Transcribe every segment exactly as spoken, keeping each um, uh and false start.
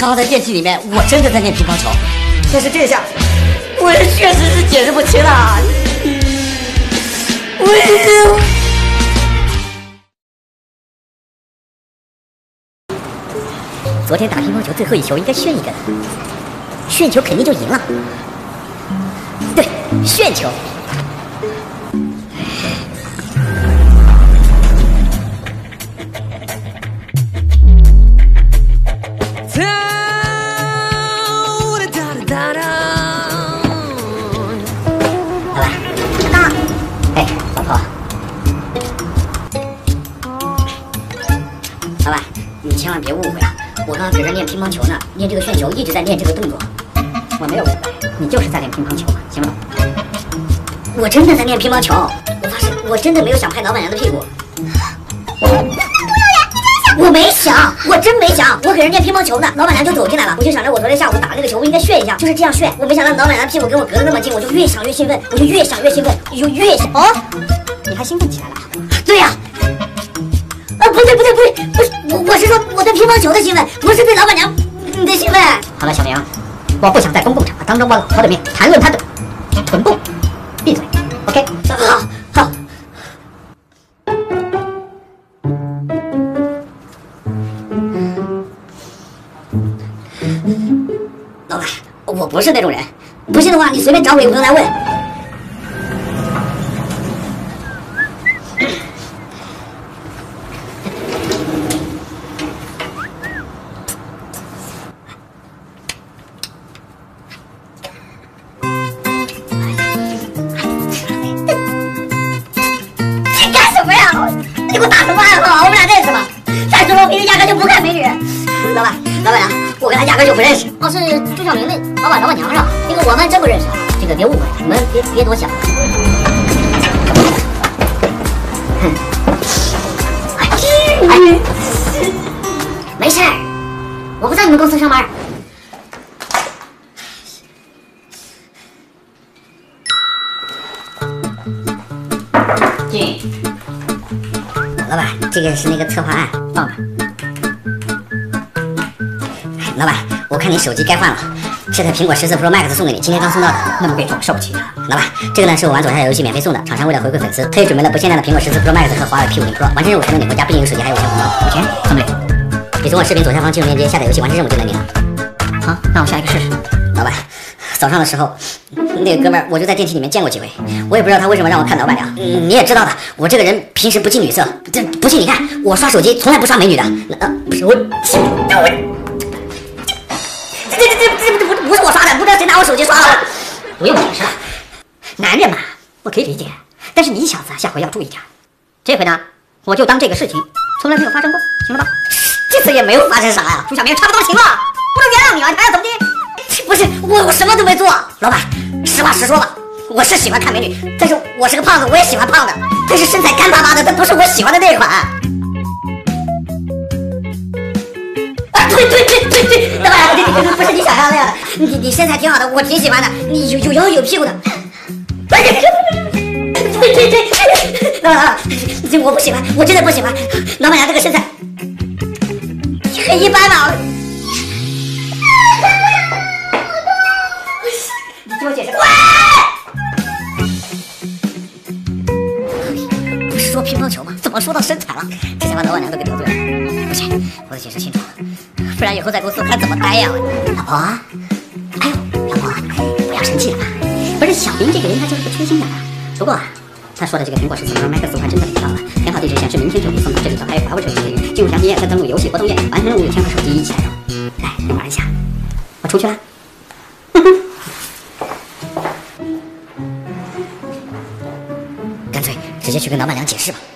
刚刚在电梯里面，我真的在练乒乓球，但是这下，我确实是解释不清了。我。昨天打乒乓球最后一球应该炫一个的，炫球肯定就赢了。对，炫球。 老板，你千万别误会啊！我刚刚搁这练乒乓球呢，练这个旋球，一直在练这个动作。我没有误会，你就是在练乒乓球嘛，行吗？我真的在练乒乓球，我发誓，我真的没有想拍老板娘的屁股。我不要呀！你真想？我没想，我真没想，我搁这练乒乓球呢，老板娘就走进来了，我就想着我昨天下午打那个球，我应该炫一下，就是这样炫。我没想到老板娘的屁股跟我隔得那么近，我就越想越兴奋，我就越想越兴奋，我就越想。哦，你还兴奋起来了？对呀、啊。 啊，不对不对不对，不是我我是说我对乒乓球的兴奋，不是对老板娘的兴奋。好了，小明，我不想在公共场合当着我老婆的面谈论她的臀部，闭嘴。OK， 好，好。老板，我不是那种人，不信的话你随便找鬼朋友来问。 你给我打什么暗号？我们俩认识吗？再说了，我平时压根就不看美女。老板，老板娘，我跟他压根就不认识。哦，是朱小明的老板，老板娘是吧？那个我们真不认识，这个别误会，你们别别多想。哎，哎，没事儿，我不在你们公司上班。进。 老板，这个是那个策划案，放吧。老板，我看你手机该换了，这台苹果十四 Pro Max 送给你，今天刚送到的，那么贵重，受不起的。老板，这个呢是我玩左下角游戏免费送的，厂商为了回馈粉丝，特意准备了不限量的苹果十四 Pro Max 和华为 P 五零 Pro， 完成任务才能领回家，并领手机还有五千红包，五千送不了。你从我视频左下方进入链接下载游戏，完成任务就能领了。好，那我下一个试试。老板。 早上的时候，那个哥们儿我就在电梯里面见过几回，我也不知道他为什么让我看老板娘。嗯，你也知道的，我这个人平时不近女色，这不信你看，我刷手机从来不刷美女的。呃，不是我，我，这这这这这不不是我刷的，不知道谁拿我手机刷了。不用解释了，男人嘛，我可以理解，但是你小子下回要注意点。这回呢，我就当这个事情从来没有发生过，行了吧？这次也没有发生啥呀，朱小明差不多行了，不能原谅你了，你还要怎么的？ 不是我，我什么都没做。老板，实话实说吧，我是喜欢看美女，但是我是个胖子，我也喜欢胖的，但是身材干巴巴的，但不是我喜欢的那款。啊，对对对对对，老板，这这不是你想象那样的，你你身材挺好的，我挺喜欢的，你有有腰有屁股的。对对对，老板，这我不喜欢，我真的不喜欢。老板娘这个身材很一般吧。 我解释。喂！不是说乒乓球吗？怎么说到身材了？这才把老板娘都给得罪了。不行，我得解释清楚，不然以后在公司还怎么待呀？老婆，哎呦，老婆，不要生气了吧？不是小明这个人，他就是个缺心眼啊。不过啊，他说的这个苹果十四 Pro Max 款真的挺好的，编号地址显示明天就会送到这里头，还有华为手机内容。进入详情页再登录游戏活动页，完成任务有钱和手机一起来用。来，你玩一下。我出去了。干脆直接去跟老板娘解释吧。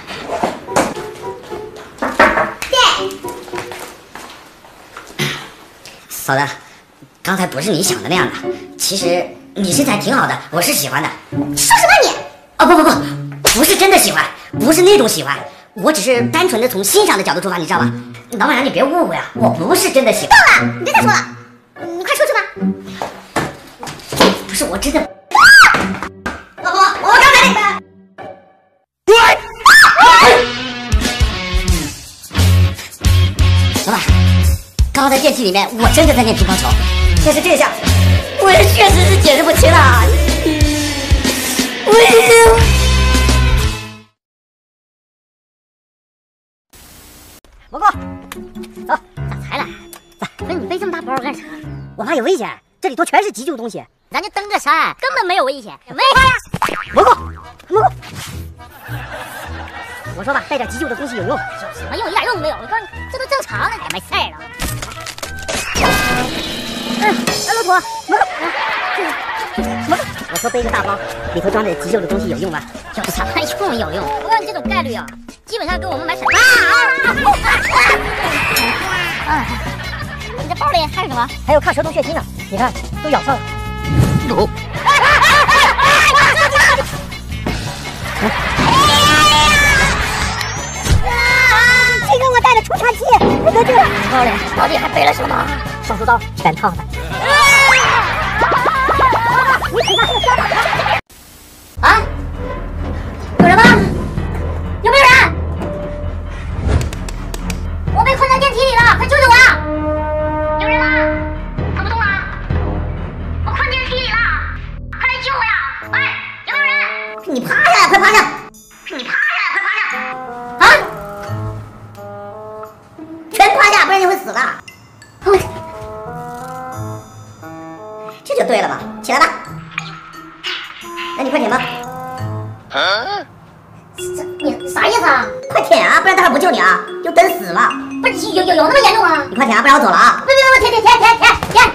嫂子，刚才不是你想的那样的，其实你身材挺好的，我是喜欢的。 说什么你？ 哦不不不，不是真的喜欢，不是那种喜欢，我只是单纯的从欣赏的角度出发，你知道吧？老板娘，你别误会啊，我不是真的喜欢。 够了，你别再说了，你快出去吧。 不是我真的。老婆，我刚才那个。老板，刚刚在电梯里面，我真的在练乒乓球。但是这下，我也确实是解释不清了。我蘑菇，走，咋才来？咋？不是你背这么大包干啥？我怕有危险，这里头全是急救东西。咱就登着山，根本没有危险。没呀，蘑菇，蘑菇。我说吧，带点急救的东西有用。有什么用？一点用都没有。我告诉你，这都正常的，也没事儿了。嗯，哎，骆驼，蘑菇，蘑菇，我说背个大包，里头装着急救的东西有用吗？有什么用？有用。我告诉你，这种概率啊，基本上跟我们买彩票。啊！你这包里还有什么？还有抗蛇毒血清呢。你看，都咬上了。有。这个我带的除颤器，不得劲了。包里到底还背了什么？上书刀、全套的。你看看这个小马啊！有人吗？有没有人？我被困在电梯里了，快救救我呀！有人吗？走不动了，我困电梯里了，快来救我呀！喂，有没有人？你趴下呀，快趴下！你趴下呀，快趴下！啊！全趴下，不然你会死的。这就对了吧？起来吧。那你快舔吧。啊？这你啥意思啊？快舔啊，不然待会儿不救你啊，就等死了。不是有有有那么严重吗？你快舔啊，不然我走了啊！别别别，舔舔舔舔舔舔！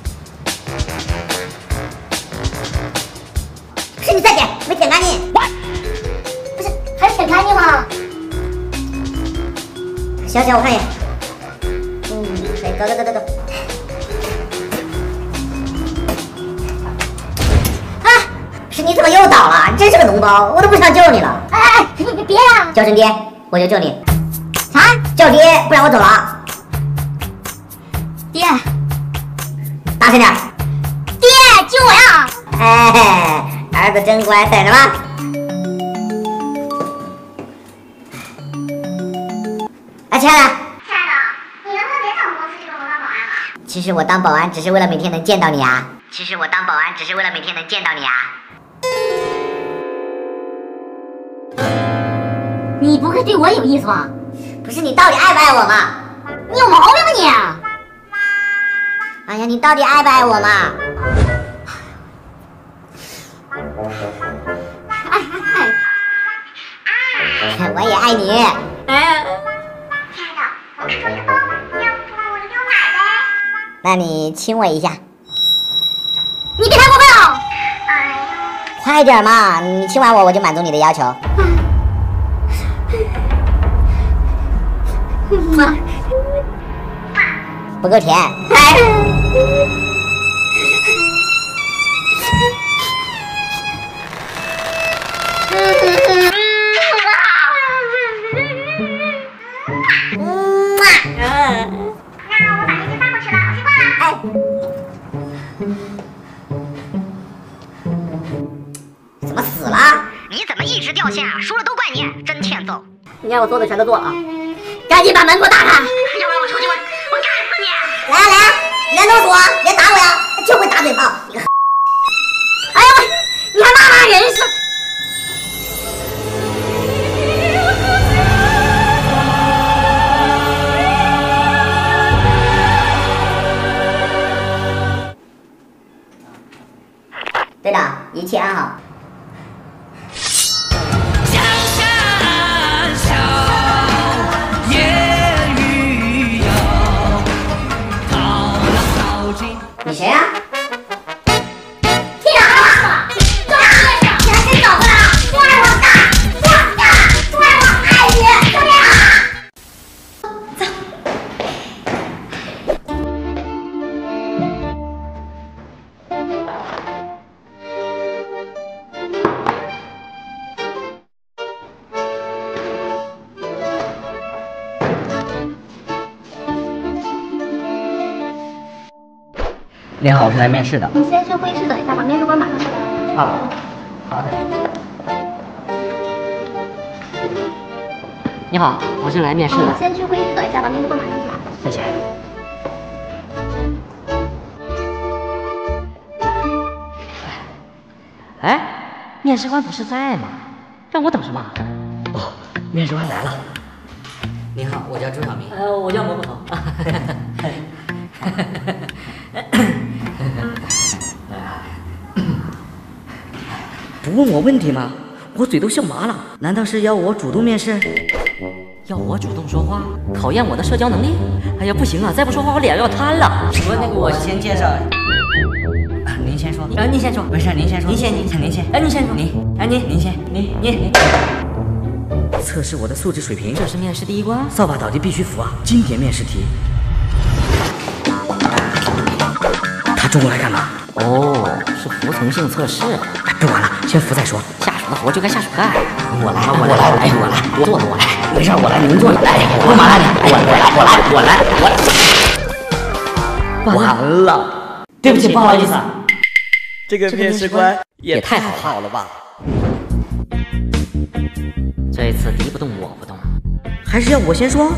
不是你再舔，没舔干净。不是还舔干净吗？行行，我看一眼。嗯，可以，走走走走走。是你怎么又倒了？你真是个脓包，我都不想救你了。哎哎，你别别呀！叫声爹，我就救你。啥？叫爹，不然我走了。爹，大声点。爹，救我呀！哎，儿子真乖，等着吧。哎，亲爱的。亲爱的，你能不能别在我们公司这个楼当保安了？其实我当保安只是为了每天能见到你啊。其实我当保安只是为了每天能见到你啊。你不会对我有意思吧？不是，你到底爱不爱我嘛？你有毛病吧你！哎呀，你到底爱不爱我嘛？爱爱爱！我也爱你。哎，亲爱的，我是说一个包，要不我就溜哪呗？那你亲我一下。你别太过分了！哎呦，快点嘛！你亲完我，我就满足你的要求。嗯，不够甜。哎，嗯嘛，那我把这些翻过去了，我习惯了。哎。怎么死了？你怎么一直掉线啊？输了都怪你，真欠揍！你让我做的全都做了啊！赶紧把门给我打开，要不然我出去我我干死你！来呀来呀，连动手，别打我呀，就会打嘴炮！你个，哎呀喂，你还骂骂人是？队长，一切安好。你谁呀？听啥了？装烈士，你还真找回来了！我爱我大，我大，我爱我爱你，怎么样？走。 你好，我是来面试的。 你先去会议室等一下吧，面试官马上就来。 啊，好的。你好，我是来面试的。 你先去会议室等一下吧，面试官马上就来。 谢谢。 哎，面试官不是在吗？让我等什么？ 哦，面试官来了。您好，我叫朱小明。 呃，我叫蘑菇头。 不问我问题吗？我嘴都笑麻了。难道是要我主动面试？ 要我主动说话，考验我的社交能力？哎呀，不行啊，再不说话我脸要瘫了。 我那个，我先介绍。啊，您先说。 啊，您先说。 没事，您先说。 您先，您您先。 哎，您先说。 您， 哎，您， 您先。 您，您。 测试我的素质水平， 这是面试第一关。 扫把倒地必须服啊！经典面试题。他中过来干嘛？ 哦，是服从性测试。 不管了，先服再说。 下属的活就该下属干。 我来，我来，我来，我来， 我坐着我来。 没事，我来，您坐着。来， 不麻烦你， 我来，我来，我来，我来。完了， 对不起，不好意思。 这个面试官也太好好了吧？ 这一次敌不动我不动， 还是要我先说？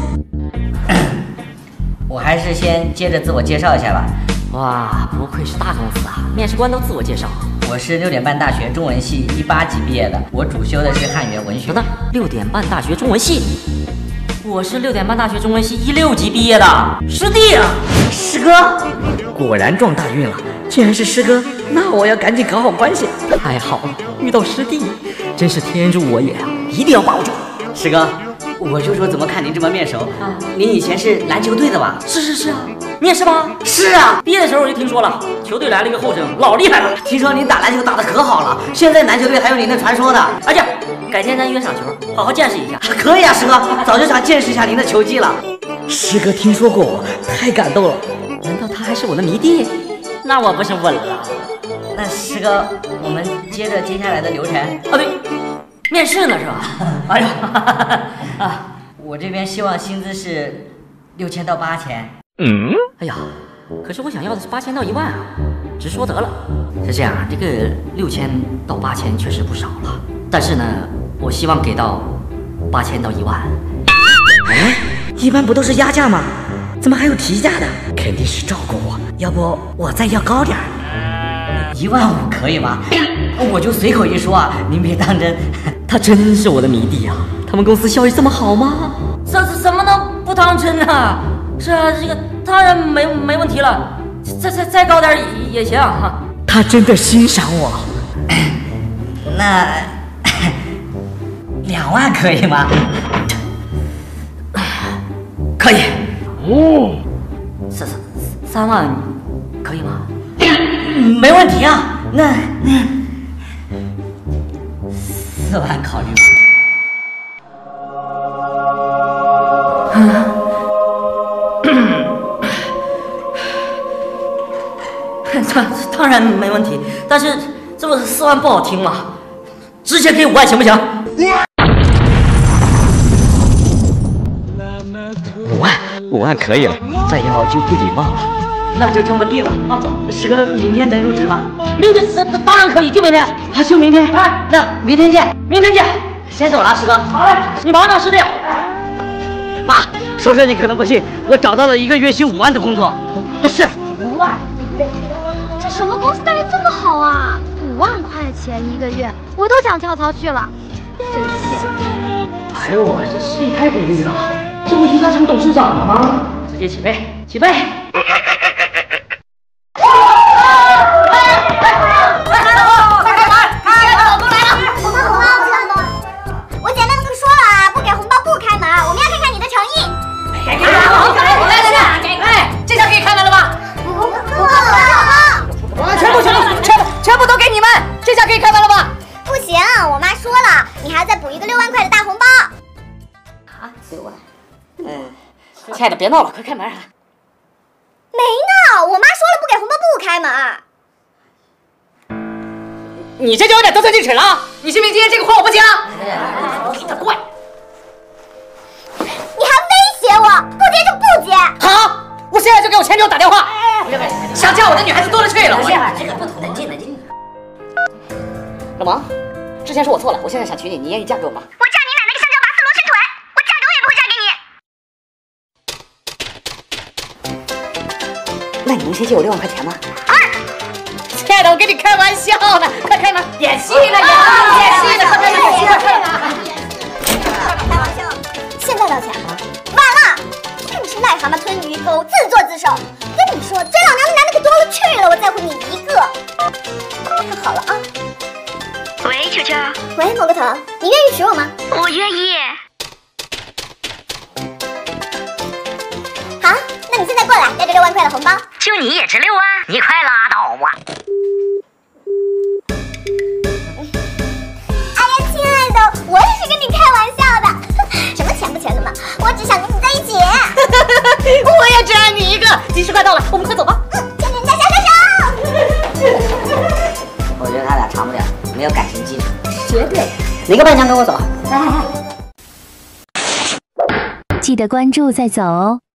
我还是先接着自我介绍一下吧。 哇，不愧是大公司啊，面试官都自我介绍。 我是六点半大学中文系一八级毕业的，我主修的是汉语言文学。 等等，六点半大学中文系，我是六点半大学中文系一六级毕业的师弟啊， 师哥，果然撞大运了，竟然是师哥，那我要赶紧搞好关系。 太好了，遇到师弟，真是天助我也啊，一定要把握住。 师哥，我就说怎么看您这么面熟啊？您以前是篮球队的吧？ 是是是啊，面试吗？ 是啊， 毕业的时候我就听说了，球队来了一个后生，老厉害了。 听说您打篮球打得可好了，现在篮球队还有您的传说呢。 而且，改天咱约场球，好好见识一下。 可以啊，师哥，早就想见识一下您的球技了。师哥听说过我，太感动了。 难道他还是我的迷弟？那我不是稳了？ 那师哥，我们接着接下来的流程。 啊对，面试呢是吧？哎呀，啊， 我这边希望薪资是六千到八千。 嗯，哎呀，可是我想要的是八千到一万啊，直说得了。是这样，这个六千到八千确实不少了，但是呢，我希望给到八千到一万。 哎，一般不都是压价吗？怎么还有提价的？肯定是照顾我，要不我再要高点儿。一万五可以吗？我就随口一说啊，您别当真。 他真是我的迷弟啊！他们公司效益这么好吗？这什么都不当真啊！是啊，这个当然没没问题了，再再再高点也也行哈。 他真的欣赏我，那两万可以吗？ 可以。哦，三三三万可以吗？ 没问题啊。那那四万考虑吧。 当当然没问题，但是这不四万不好听吗？直接给五万行不行？ 五万，五万可以了，再要就不礼貌了。那就这么定了啊！师哥，明天能入职吗？ 明天那当然可以，就明天啊，就明天。哎，那明天见， 明天见。 先走了，师哥。 好嘞，你忙着，师弟。 妈，说这你可能不信，我找到了一个月薪五万的工作。是五万。 这什么公司待遇这么好啊？五万块钱一个月，我都想跳槽去了，真羡慕。 哎呦，这师弟太给力了，这不提拔成董事长了吗？直接起飞，起飞！这下可以开门了吧？ 不行，我妈说了，你还要再补一个六万块的大红包。 啊，六万？嗯，亲爱的，别闹了，快开门。没闹，我妈说了，不给红包不开门。 你这就有点得寸进尺了。你信不信今天这个活我不接了？他怪。 你还威胁我，不接就不接。 好，我现在就给我前女友打电话。想嫁我的女孩子多了去了。 这个不同等劲的劲。 老王，之前是我错了，我现在想娶你，你愿意嫁给我吗？ 我嫁你奶奶个香蕉拔丝螺旋腿，我嫁狗也不会嫁给你。 那你能先借我六万块钱吗？ 啊！ 亲爱的，我跟你开玩笑呢，快开门，演戏呢，演戏呢，快开门，演戏呢，快开开玩笑，现在道歉啊，晚了，真是癞蛤蟆吞鱼钩，自作自受。跟你说，追老娘的男的可多了去了，我在乎你一个。看好了啊。 喂，球球。 喂，某个头，你愿意娶我吗？ 我愿意。 好，那你现在过来，带着六万块的红包。 就你也值六万？你快拉倒吧！ 哎呀，亲爱的，我也是跟你开玩笑的，什么钱不钱的嘛，我只想跟你在一起。 我也只爱你一个。计时快到了，我们快走吧。 嗯，千人家小手手。 我觉得他俩长不了，没有感情基础。 绝对。 哪个伴娘跟我走？ 来来来。 记得关注再走哦。